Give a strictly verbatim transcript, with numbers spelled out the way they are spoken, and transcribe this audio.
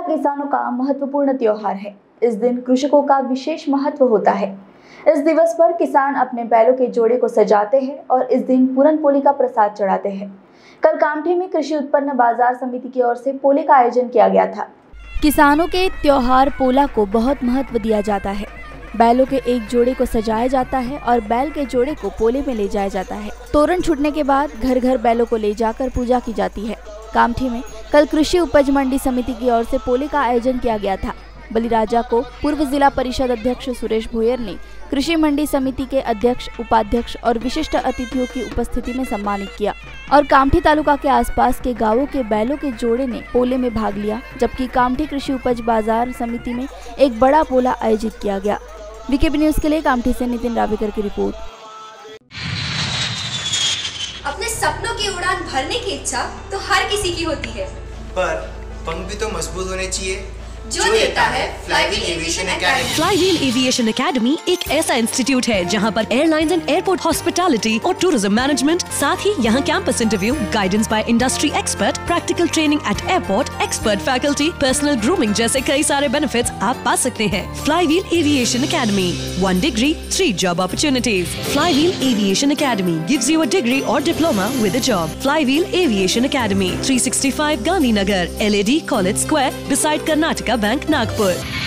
किसानों का महत्वपूर्ण त्योहार है। इस दिन कृषकों का विशेष महत्व होता है। इस दिवस पर किसान अपने बैलों के जोड़े को सजाते हैं और इस दिन पूरन पोली का प्रसाद चढ़ाते हैं। कल कामठी में कृषि उत्पन्न बाजार समिति की ओर से पोले का आयोजन किया गया था। किसानों के त्योहार पोला को बहुत महत्व दिया जाता है। बैलों के एक जोड़े को सजाया जाता है और बैल के जोड़े को पोले में ले जाया जाता है। तोरण छूटने के बाद घर घर बैलों को ले जाकर पूजा की जाती है। कामठी में कल कृषि उपज मंडी समिति की ओर से पोले का आयोजन किया गया था। बलिराजा को पूर्व जिला परिषद अध्यक्ष सुरेश भोयर ने कृषि मंडी समिति के अध्यक्ष, उपाध्यक्ष और विशिष्ट अतिथियों की उपस्थिति में सम्मानित किया और कामठी तालुका के आसपास के गांवों के बैलों के जोड़े ने पोले में भाग लिया, जबकि कामठी कृषि उपज बाजार समिति में एक बड़ा पोला आयोजित किया गया। वीकेबी न्यूज के लिए कामठी से नितिन रावेकर की रिपोर्ट। अपने सपनों की उड़ान भरने की इच्छा तो हर किसी की होती है, पर पंख भी तो मजबूत होने चाहिए जो, जो देता है Flywheel Aviation Academy. Flywheel Aviation Academy एक ऐसा इंस्टीट्यूट है जहां पर एयरलाइंस एंड एयरपोर्ट हॉस्पिटैलिटी और टूरिज्म मैनेजमेंट, साथ ही यहां campus interview, guidance by industry expert, practical training at airport, expert faculty, personal grooming जैसे कई सारे बेनिफिट्स आप पा सकते हैं। Flywheel Aviation Academy, one degree, three job opportunities. Flywheel Aviation Academy gives you a degree or diploma with a job. Flywheel Aviation Academy, three sixty-five Gandhinagar, L A D College Square, beside Karnataka Bank, Nagpur.